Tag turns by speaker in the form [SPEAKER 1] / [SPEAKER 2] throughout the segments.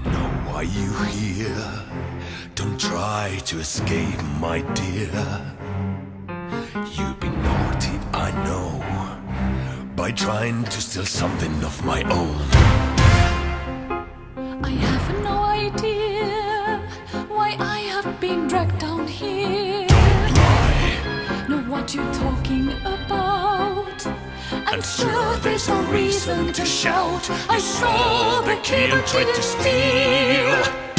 [SPEAKER 1] know why you're here. Don't try to escape, my dear. You've been naughty, I know, by trying to steal something of my own.
[SPEAKER 2] I have no idea why I have been dragged down here.
[SPEAKER 1] Don't lie.
[SPEAKER 2] Know what you're talking about.
[SPEAKER 1] And sure, there's no reason to shout. I saw the kid and tried to steal.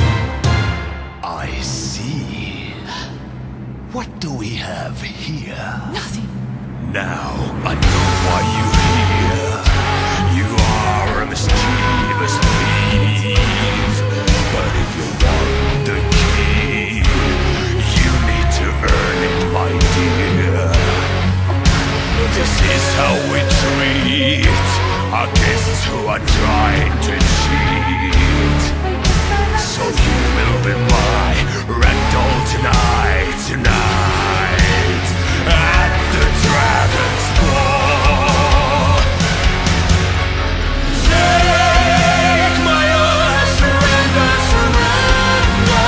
[SPEAKER 1] I see. What do we have here?
[SPEAKER 2] Nothing.
[SPEAKER 1] Now I know why you're here. You are a mischievous thief. But if you want the key, you need to earn it, my dear. This is how we treat our guests who are trying to cheat. So you will be my ragdoll tonight, tonight, at the Dragon's Ball. Take my oath, surrender, surrender.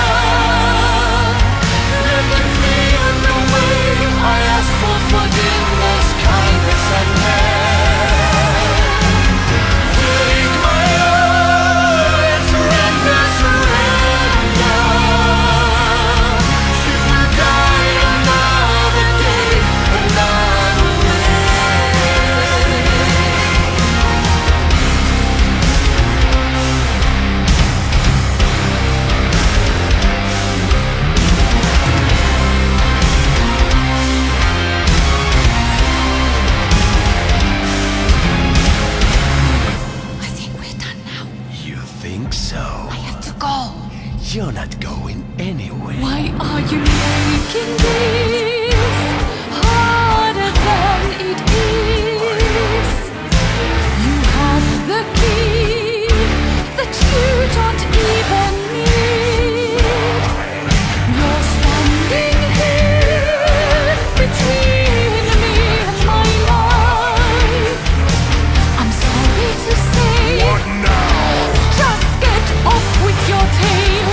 [SPEAKER 1] And give me in the way I ask for forgiveness, kindness and care. Take my oath, surrender, surrender. You will die another day, another way.
[SPEAKER 2] I think we're done now.
[SPEAKER 1] You think so?
[SPEAKER 2] I have to go.
[SPEAKER 1] You're not going anywhere.
[SPEAKER 2] Why are you making this harder than it is? You have the key that you don't even need. You're standing here between me and my life. I'm sorry to say,
[SPEAKER 1] What now?
[SPEAKER 2] just get off with your tail.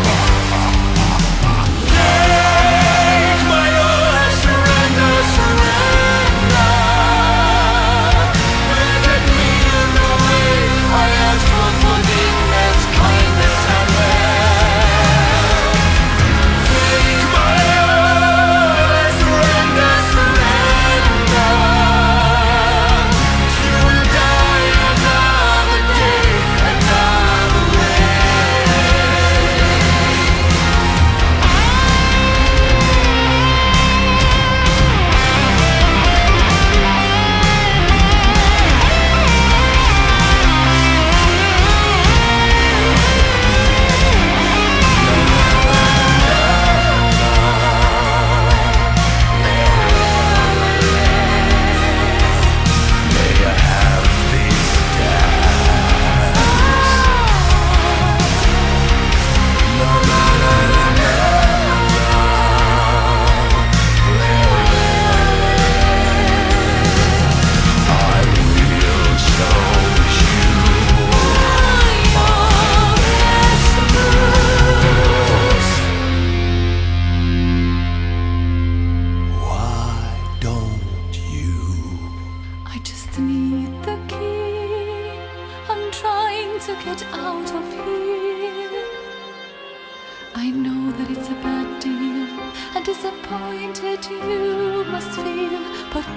[SPEAKER 1] Take my oath, surrender, surrender. Let me in the way I ask for forgiveness, kindness and love. Take my oath, surrender, surrender. You will die another day, another way. May I have these stars? La la la la la. I will show you why don't you?
[SPEAKER 2] I just need the key. I'm trying to get out of here. I know that it's a bad deal, and disappointed you must feel, but